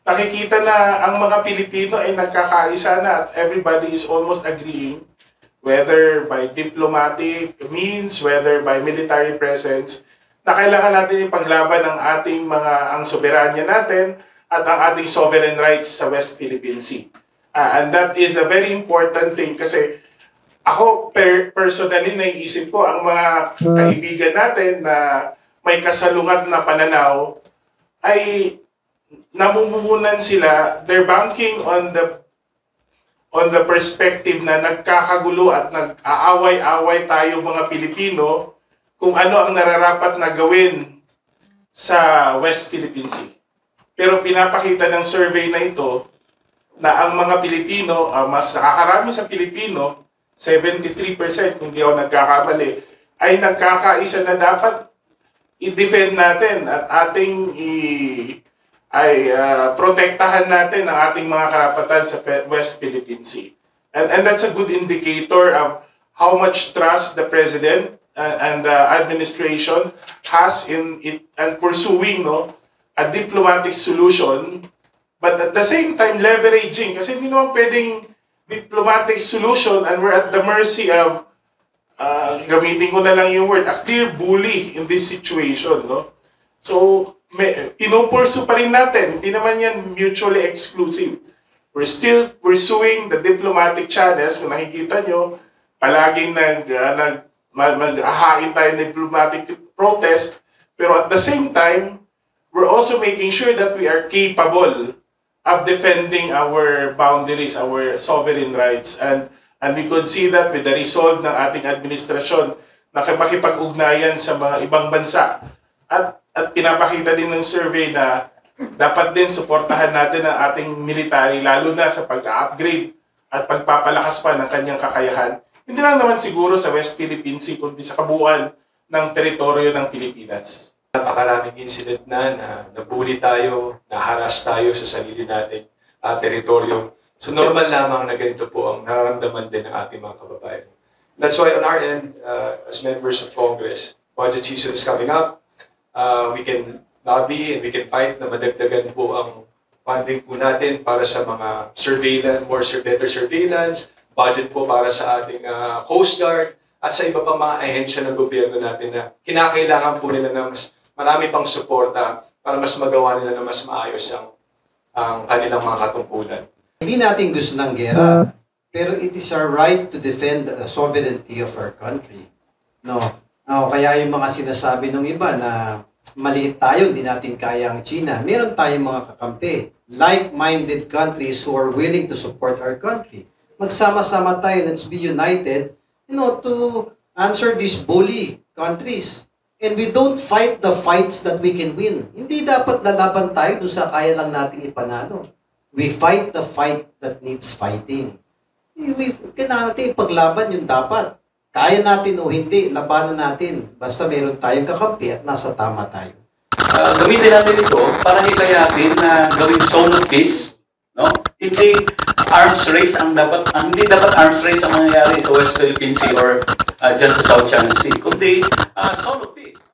nakikita na ang mga Pilipino ay nagkakaisa na at everybody is almost agreeing, whether by diplomatic means, whether by military presence, na kailangan natin ipaglaban ang soberanya natin at ang ating sovereign rights sa West Philippine Sea. And that is a very important thing kasi ako personally naiisip ko ang mga kaibigan natin na may kasalungat na pananaw ay namumuhunan sila, they're banking on the perspective na nagkakagulo at nag-aaway-away tayo mga Pilipino kung ano ang nararapat na gawin sa West Philippine Sea. Pero pinapakita ng survey na ito na ang mga Pilipino, mas nakakarami sa Pilipino, 73% kung di ako nagkakamali, ay nagkakaisa na dapat i-defend natin at ating protektahan natin ang ating mga karapatan sa West Philippine Sea. And that's a good indicator of how much trust the President and the administration has in it and pursuing a diplomatic solution, but at the same time leveraging, kasi hindi naman pwedeng diplomatic solution and we're at the mercy of, gamitin ko na lang yung word, a clear bully in this situation. So, pinupursu pa rin natin. Hindi naman yan mutually exclusive. We're still pursuing the diplomatic channels. Kung nakikita nyo, palaging mag-ahain tayo ng diplomatic protest. Pero at the same time, we're also making sure that we are capable of defending our boundaries, our sovereign rights. And we could see that with the resolve ng ating administrasyon na makipag-ugnayan sa mga ibang bansa. At pinapakita din ng survey na dapat din suportahan natin ang ating military, lalo na sa pag-upgrade at pagpapalakas pa ng kanyang kakayahan. Hindi lang naman siguro sa West Philippine Sea, kundi sa kabuuan ng teritoryo ng Pilipinas. Napakaraming incident na nabuli tayo, naharas tayo sa sarili nating teritoryo. So normal lamang na ganito po ang nararamdaman din ng ating mga kababayan. That's why on our end, as members of Congress, budget season is coming up. We can lobby and we can fight na madagdagan po ang funding po natin para sa mga surveillance, better surveillance, budget po para sa ating Coast Guard at sa iba pang mga ahensya ng gobyerno natin na kinakailangan po nila na mas marami pang suporta para mas magawa nila na mas maayos ang kanilang mga katungkulan. Hindi natin gusto ng gera, pero it is our right to defend the sovereignty of our country. Kaya yung mga sinasabi ng iba na maliit tayo, hindi natin kaya ang China. Meron tayong mga kakampi, like-minded countries who are willing to support our country. Magsama-sama tayo, let's be united, to answer these bully countries. And we don't fight the fights that we can win. Hindi dapat lalaban tayo doon sa kaya lang nating ipanalo. We fight the fight that needs fighting. Kailangan natin ipaglaban yung dapat. Kaya natin o hindi, labanan natin. Basta meron tayong kakampi at nasa tama tayo. Gamitin natin ito para hikayatin na gawing zone of peace. Hindi arms race hindi dapat arms race ang mangyayari sa West Philippine Sea or dyan sa South China Sea, kundi zone of peace.